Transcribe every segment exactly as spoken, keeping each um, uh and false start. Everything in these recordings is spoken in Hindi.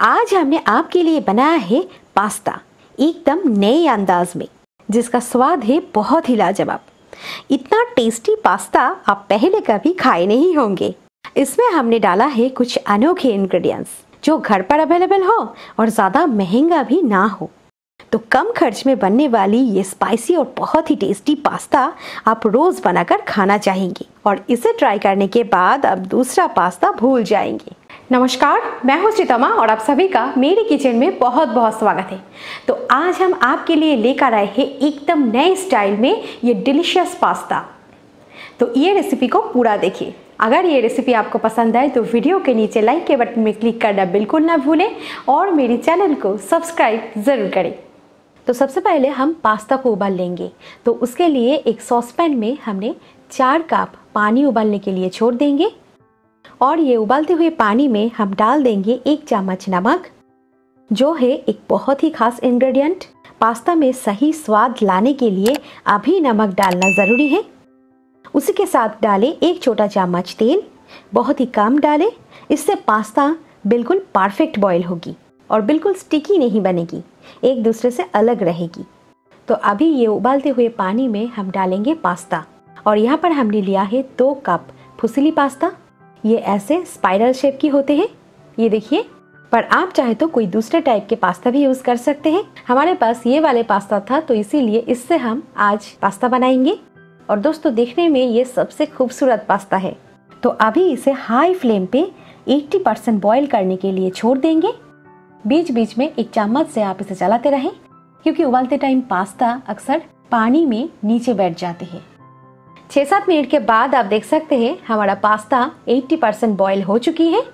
आज हमने आपके लिए बनाया है पास्ता एकदम नए अंदाज में, जिसका स्वाद है बहुत ही लाजवाब। इतना टेस्टी पास्ता आप पहले कभी खाए नहीं होंगे। इसमें हमने डाला है कुछ अनोखे इंग्रेडिएंट्स जो घर पर अवेलेबल हो और ज़्यादा महंगा भी ना हो। तो कम खर्च में बनने वाली ये स्पाइसी और बहुत ही टेस्टी पास्ता आप रोज़ बनाकर खाना चाहेंगे और इसे ट्राई करने के बाद अब दूसरा पास्ता भूल जाएंगे। नमस्कार, मैं हूं श्रीतमा और आप सभी का मेरे किचन में बहुत बहुत स्वागत है। तो आज हम आपके लिए लेकर आए हैं एकदम नए स्टाइल में ये डिलीशियस पास्ता। तो ये रेसिपी को पूरा देखिए। अगर ये रेसिपी आपको पसंद आए तो वीडियो के नीचे लाइक के बटन में क्लिक करना बिल्कुल ना भूलें और मेरे चैनल को सब्सक्राइब ज़रूर करें। तो सबसे पहले हम पास्ता को उबाल लेंगे। तो उसके लिए एक सॉसपैन में हमने चार कप पानी उबालने के लिए छोड़ देंगे और ये उबालते हुए पानी में हम डाल देंगे एक चम्मच नमक, जो है एक बहुत ही खास इंग्रेडिएंट। पास्ता में सही स्वाद लाने के लिए अभी नमक डालना ज़रूरी है। उसी के साथ डालें एक छोटा चम्मच तेल, बहुत ही कम डालें, इससे पास्ता बिल्कुल परफेक्ट बॉईल होगी और बिल्कुल स्टिकी नहीं बनेगी, एक दूसरे से अलग रहेगी। तो अभी ये उबालते हुए पानी में हम डालेंगे पास्ता और यहाँ पर हमने लिया है दो कप फुसिली पास्ता। ये ऐसे स्पाइरल शेप की होते हैं, ये देखिए। पर आप चाहे तो कोई दूसरे टाइप के पास्ता भी यूज़ कर सकते हैं। हमारे पास ये वाले पास्ता था तो इसीलिए इससे हम आज पास्ता बनाएंगे। और दोस्तों, देखने में ये सबसे खूबसूरत पास्ता है। तो अभी इसे हाई फ्लेम पे अस्सी परसेंट बॉईल करने के लिए छोड़ देंगे। बीच बीच में एक चम्मच से आप इसे चलाते रहें, क्योंकि उबालते टाइम पास्ता अक्सर पानी में नीचे बैठ जाते हैं। छः सात मिनट के बाद आप देख सकते हैं हमारा पास्ता अस्सी परसेंट बॉईल हो चुकी है।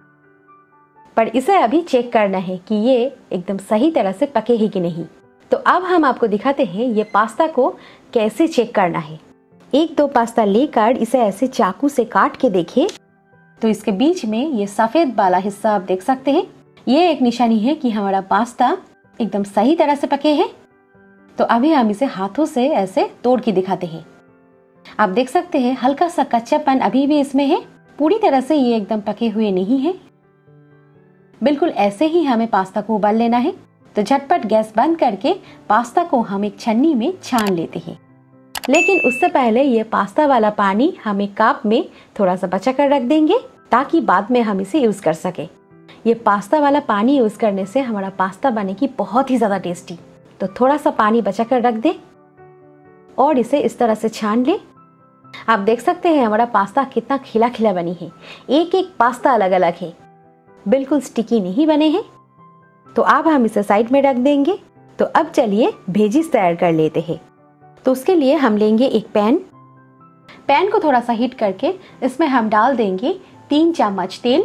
पर इसे अभी चेक करना है कि ये एकदम सही तरह से पके है कि नहीं। तो अब हम आपको दिखाते हैं ये पास्ता को कैसे चेक करना है। एक दो पास्ता लेकर इसे ऐसे चाकू से काट के देखें तो इसके बीच में ये सफ़ेद वाला हिस्सा आप देख सकते हैं। ये एक निशानी है कि हमारा पास्ता एकदम सही तरह से पके हैं। तो अभी हम इसे हाथों से ऐसे तोड़ के दिखाते हैं। आप देख सकते हैं हल्का सा कच्चापन अभी भी इसमें है, पूरी तरह से ये एकदम पके हुए नहीं है। बिल्कुल ऐसे ही हमें पास्ता को उबाल लेना है। तो झटपट गैस बंद करके पास्ता को हम एक छन्नी में छान लेते हैं। लेकिन उससे पहले ये पास्ता वाला पानी हम एक कप में थोड़ा सा बचा कर रख देंगे, ताकि बाद में हम इसे यूज कर सके। ये पास्ता वाला पानी यूज करने से हमारा पास्ता बनेगी बहुत ही ज्यादा टेस्टी। तो थोड़ा सा पानी बचा कर रख दे और इसे इस तरह से छान ले। आप देख सकते हैं हमारा पास्ता कितना खिला खिला बनी है। एक एक पास्ता अलग अलग है, बिल्कुल स्टिकी नहीं बने हैं। तो अब हम इसे साइड में रख देंगे। तो अब चलिए वेजिस तैयार कर लेते हैं। तो उसके लिए हम लेंगे एक पैन। पैन को थोड़ा सा हीट करके इसमें हम डाल देंगे तीन चम्मच तेल।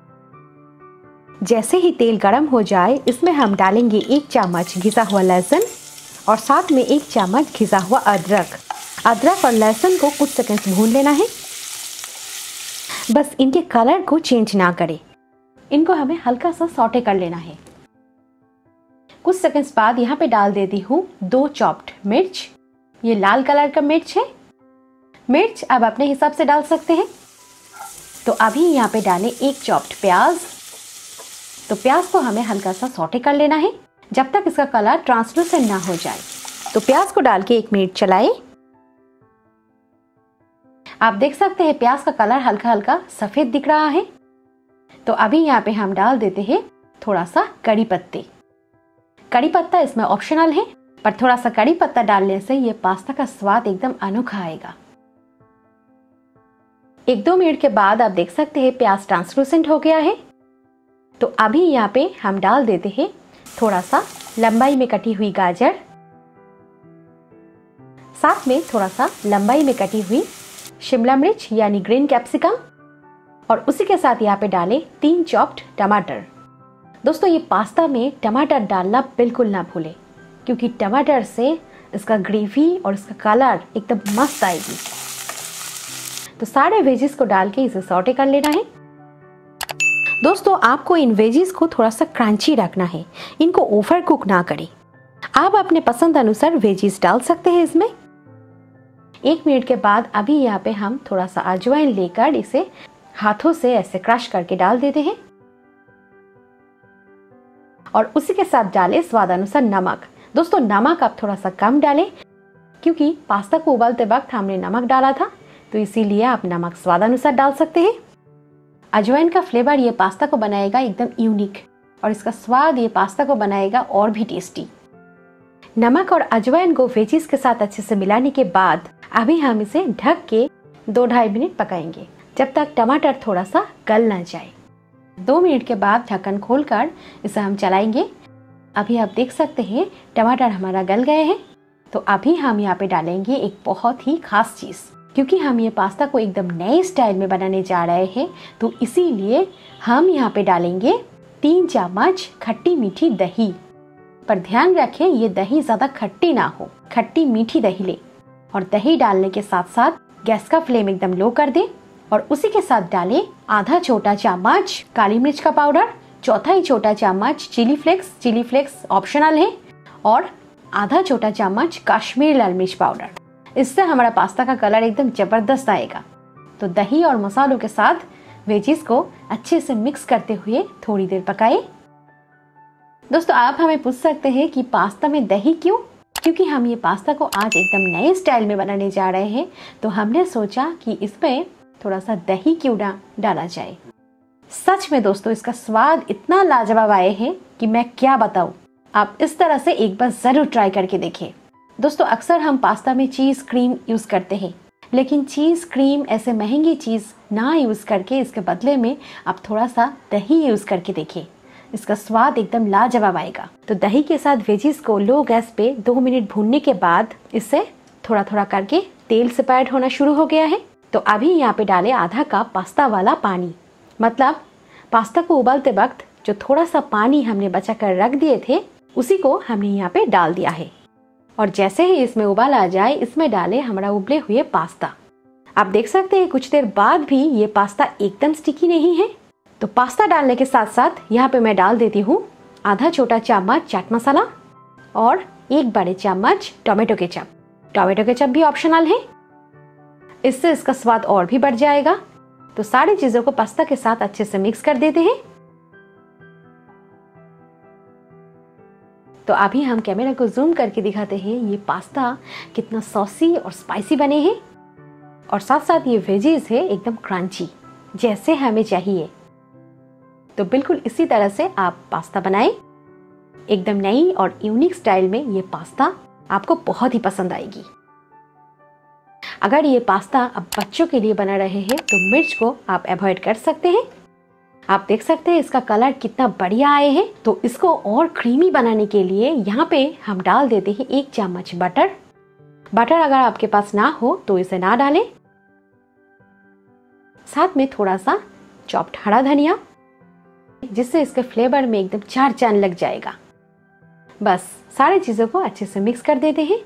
जैसे ही तेल गर्म हो जाए इसमें हम डालेंगे एक चम्मच घिसा हुआ लहसुन और साथ में एक चम्मच घिसा हुआ अदरक। अदरक और लहसुन को कुछ सेकंड्स भून लेना है, बस इनके कलर को चेंज ना करें। इनको हमें हल्का सा सौटे कर लेना है। कुछ सेकंड्स बाद यहाँ पे डाल देती हूँ दो चॉप्ड मिर्च। ये लाल कलर का मिर्च है। मिर्च अब अपने हिसाब से डाल सकते हैं। तो अभी यहाँ पे डालें एक चॉप्ड प्याज। तो प्याज को हमें हल्का सा सौटे कर लेना है जब तक इसका कलर ट्रांसलूसेंट ना हो जाए। तो प्याज को डाल के एक मिनट चलाएं। आप देख सकते हैं प्याज का कलर हल्का हल्का सफेद दिख रहा है। तो अभी यहाँ पे हम डाल देते हैं थोड़ा सा कड़ी पत्ते। कड़ी पत्ता इसमें ऑप्शनल है, पर थोड़ा सा कड़ी पत्ता डालने से ये पास्ता का स्वाद एकदम अनोखा आएगा। एक दो मिनट के बाद आप देख सकते हैं प्याज ट्रांसलूसेंट हो गया है। तो अभी यहाँ पे हम डाल देते हैं थोड़ा सा लंबाई में कटी हुई गाजर, साथ में थोड़ा सा लंबाई में कटी हुई शिमला मिर्च यानी ग्रीन कैप्सिकम, और उसी के साथ यहाँ पे डालें तीन चॉप्ड टमाटर। दोस्तों, ये पास्ता में टमाटर डालना बिल्कुल ना भूलें, क्योंकि टमाटर से इसका ग्रेवी और इसका कलर एकदम मस्त आएगी। तो सारे वेजिस को डाल के इसे सौटे कर लेना है। दोस्तों, आपको इन वेजिस को थोड़ा सा क्रंची रखना है, इनको ओवर कुक ना करें। आप अपने पसंद अनुसार वेजिस डाल सकते हैं इसमें। एक मिनट के बाद अभी यहाँ पे हम थोड़ा सा अजवाइन लेकर इसे हाथों से ऐसे क्रश करके डाल देते हैं। और उसी के साथ डालें स्वाद अनुसार नमक। दोस्तों नमक आप थोड़ा सा कम डालें क्योंकि पास्ता को उबालते वक्त हमने नमक डाला था, तो इसीलिए आप नमक स्वाद अनुसार डाल सकते हैं। अजवाइन का फ्लेवर ये पास्ता को बनाएगा एकदम यूनिक और इसका स्वाद ये पास्ता को बनाएगा और भी टेस्टी। नमक और अजवाइन को वेजिस के साथ अच्छे से मिलाने के बाद अभी हम इसे ढक के दो ढाई मिनट पकाएंगे जब तक टमाटर थोड़ा सा गल ना जाए। दो मिनट के बाद ढक्कन खोलकर इसे हम चलाएंगे। अभी आप देख सकते हैं टमाटर हमारा गल गए हैं। तो अभी हम यहाँ पे डालेंगे एक बहुत ही खास चीज़, क्योंकि हम ये पास्ता को एकदम नए स्टाइल में बनाने जा रहे हैं, तो इसीलिए हम यहाँ पे डालेंगे तीन चम्मच खट्टी मीठी दही। पर ध्यान रखें ये दही ज़्यादा खट्टी ना हो, खट्टी मीठी दही ले। और दही डालने के साथ साथ गैस का फ्लेम एकदम लो कर दें और उसी के साथ डालें आधा छोटा चम्मच काली मिर्च का पाउडर, चौथा ही छोटा चम्मच chilli flakes, chilli flakes optional है, और आधा छोटा चम्मच कश्मीरी लाल मिर्च पाउडर। इससे हमारा पास्ता का कलर एकदम जबरदस्त आएगा। तो दही और मसालों के साथ वेजिस को अच्छे से मिक्स करते हुए थोड़ी देर पकाएं। दोस्तों आप हमें पूछ सकते हैं कि पास्ता में दही क्यों? क्योंकि हम ये पास्ता को आज एकदम नए स्टाइल में बनाने जा रहे हैं, तो हमने सोचा कि इसमें थोड़ा सा दही क्यों ना डाला जाए। सच में दोस्तों इसका स्वाद इतना लाजवाब आए हैं कि मैं क्या बताऊं। आप इस तरह से एक बार जरूर ट्राई करके देखें। दोस्तों अक्सर हम पास्ता में चीज क्रीम यूज करते हैं, लेकिन चीज क्रीम ऐसे महंगी चीज ना यूज करके इसके बदले में आप थोड़ा सा दही यूज करके देखें। इसका स्वाद एकदम लाजवाब आएगा। तो दही के साथ वेजिस को लो गैस पे दो मिनट भूनने के बाद इससे थोड़ा थोड़ा करके तेल सेपरेट होना शुरू हो गया है। तो अभी यहाँ पे डालें आधा कप पास्ता वाला पानी। मतलब पास्ता को उबालते वक्त जो थोड़ा सा पानी हमने बचा कर रख दिए थे उसी को हमने यहाँ पे डाल दिया है। और जैसे ही इसमें उबाल आ जाए इसमें डालें हमारा उबले हुए पास्ता। आप देख सकते हैं कुछ देर बाद भी ये पास्ता एकदम स्टिकी नहीं है। तो पास्ता डालने के साथ साथ यहाँ पे मैं डाल देती हूँ आधा छोटा चम्मच चाट मसाला और एक बड़े चम्मच टोमेटो केचप। टोमेटो केचप भी ऑप्शनल है, इससे इसका स्वाद और भी बढ़ जाएगा। तो सारी चीजों को पास्ता के साथ अच्छे से मिक्स कर देते हैं। तो अभी हम कैमरा को जूम करके दिखाते हैं ये पास्ता कितना सॉसी और स्पाइसी बने हैं, और साथ साथ ये वेजीज है एकदम क्रंची जैसे हमें चाहिए। तो बिल्कुल इसी तरह से आप पास्ता बनाएं। एकदम नई और यूनिक स्टाइल में ये पास्ता आपको बहुत ही पसंद आएगी। अगर ये पास्ता अब बच्चों के लिए बना रहे हैं तो मिर्च को आप अवॉइड कर सकते हैं। आप देख सकते हैं इसका कलर कितना बढ़िया आए हैं। तो इसको और क्रीमी बनाने के लिए यहाँ पे हम डाल देते हैं एक चम्मच बटर। बटर अगर आपके पास ना हो तो इसे ना डालें। साथ में थोड़ा सा चॉप्ड हरा धनिया, जिससे इसके फ्लेवर में एकदम चार चांद लग जाएगा। बस सारी चीजों को अच्छे से मिक्स कर देते हैं।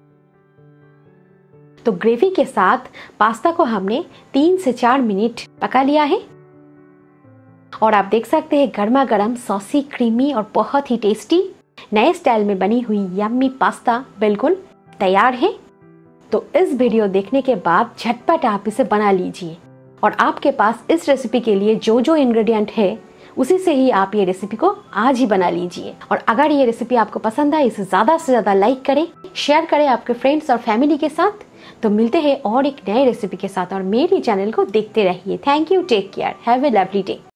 तो ग्रेवी के साथ पास्ता को हमने तीन से चार मिनट पका लिया है और आप देख सकते हैं गर्मा गर्म सॉसी क्रीमी और बहुत ही टेस्टी नए स्टाइल में बनी हुई यम्मी पास्ता बिल्कुल तैयार है। तो इस वीडियो देखने के बाद झटपट आप इसे बना लीजिए और आपके पास इस रेसिपी के लिए जो जो इंग्रेडिएंट है उसी से ही आप ये रेसिपी को आज ही बना लीजिए। और अगर ये रेसिपी आपको पसंद आए इसे ज्यादा से ज्यादा लाइक करें, शेयर करें आपके फ्रेंड्स और फैमिली के साथ। तो मिलते हैं और एक नए रेसिपी के साथ और मेरी चैनल को देखते रहिए। Thank you, take care, have a lovely day.